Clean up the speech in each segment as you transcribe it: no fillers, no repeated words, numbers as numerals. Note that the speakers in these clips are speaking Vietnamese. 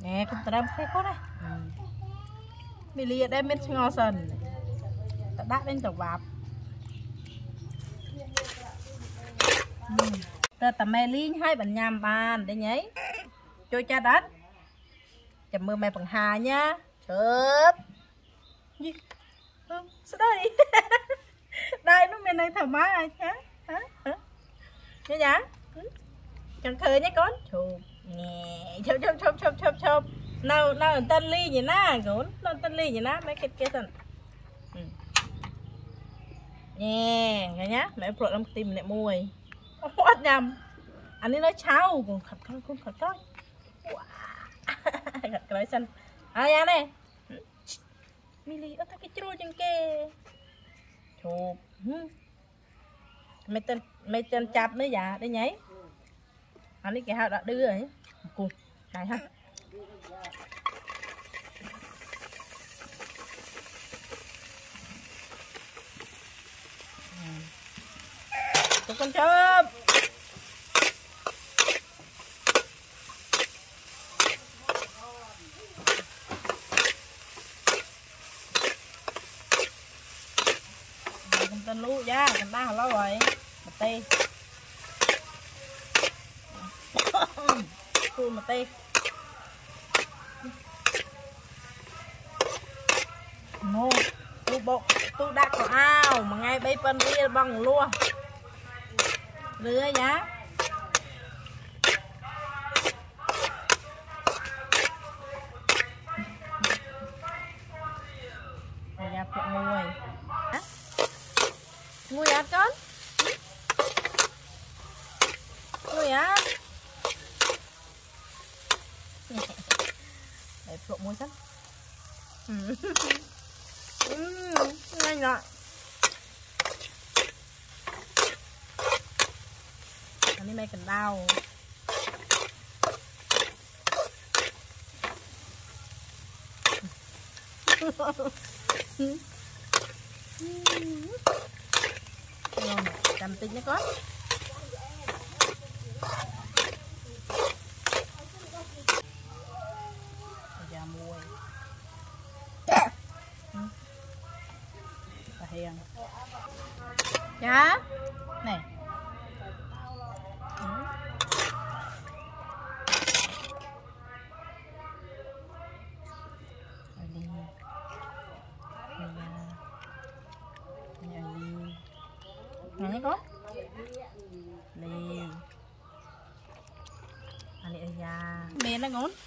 nè con tram cái có đây mì lìa đây bên ngò sần ta đắt lên tàu bạp ta mè liên hai bạn nhàm bàn để nhảy cho cha đắt chầm mưa mày bằng hà nhá chớp gì sao đây đây nó bên này thoải mái hả nhá nhá chẳng khơi nhé con chụp nè chụp nào tên ly gì ná gốn nào tên ly gì ná mấy cái kia thần nè nghe nhá mẹ phụ làm tim mẹ mùi quát nhầm anh ấy nói cháu còn khật coi gật cái xanh nha này mili ở cái trôi chân kê chụp mấy tên chạp nữa dạ đây nhảy anh ấy cái hao đã đưa rồi cùng này ha tụi con chớp con tên lú ra con ta lâu rồi mà tê tôi mà tê nô tôi bộ tôi đặt vào ao mà ngay bây phân kia bằng lua lưới giá ra phụ mùi ăn con mùi á để phụ mùi sẵn nhanh rồi anh đi mấy cần đau rồi cầm tinh nó có giờ mùi hiền dạ này này có đi anh đi da mẹ nó ngon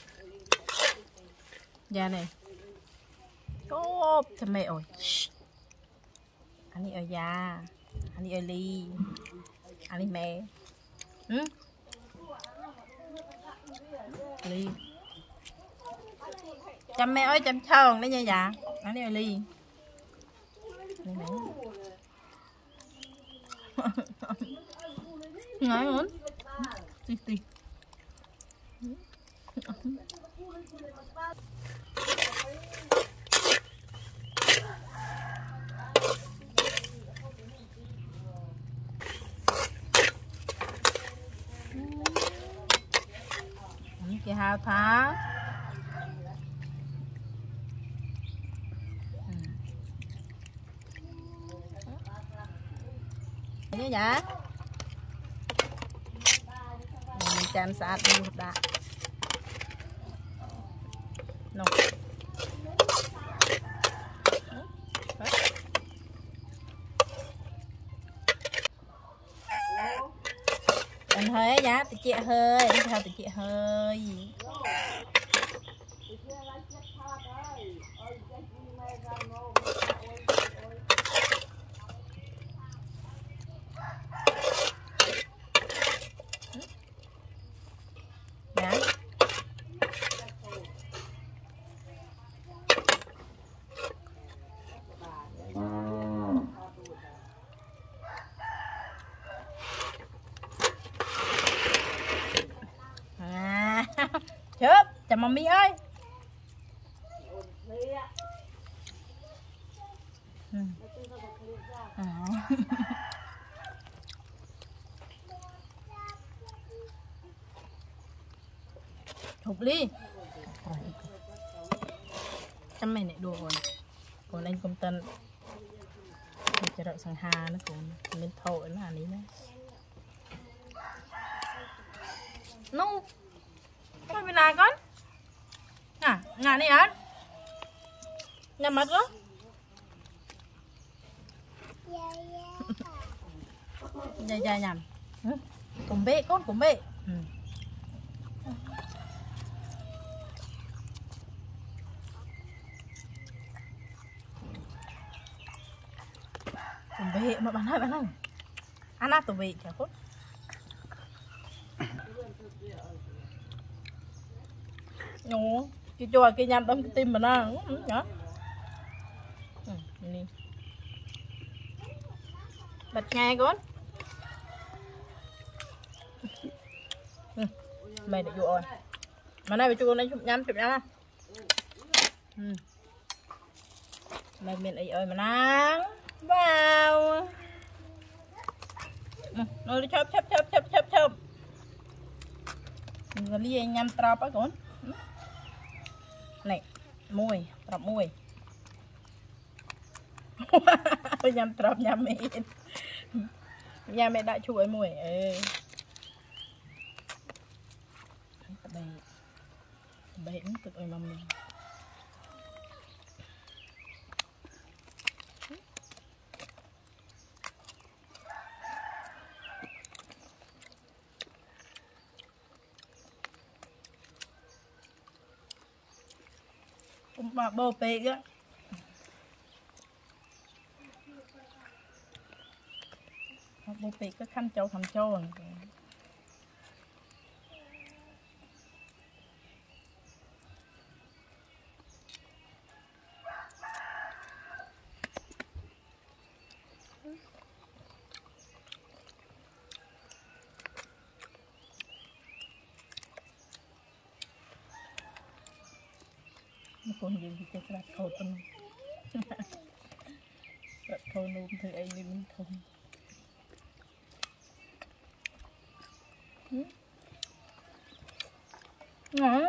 da này có thằng mẹ ơi anh đi ở da anh đi ở ly anh đi mẹ ly chăm mẹ ơi chăm tròn đấy nha dạ anh đi ở ly nói muốn tí cái hào thá như vậy mình chạm sạch đi một đã nè anh hơi giá thì chị hơi sao thì chị hơi chớp chào mami ơi Thục ly chăm mày này đùa còn anh công tânจะđợi sang hà nó cũng lên thổi nó là ní đấy nu con bên này con à nhà này ăn nhà mất đó dài dài nhầm cùng bê con cùng bê cùng bê mà bạn ơi ăn tụi vị chả phút nhổ cái cho cái nhâm đâm cái tim mà nó nhở đi bật ngay con mày để vô rồi mà này cho con đây chụp nhâm á mày miền ấy ơi mà nắng vào rồi chớp rồi đi nhâm trap á con này môi trap môi nhâm trap nhâm mẹ nhà mẹ đã chuỗi mùi bậy nó cực ơi mà mình cũng bà bô bê á bô bê cái khăn châu thầm châu rồi con gì thì cho đặt khâu tâm đặt khâu nôm thì anh đi mình không ngon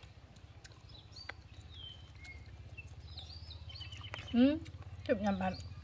chụp nhầm bạn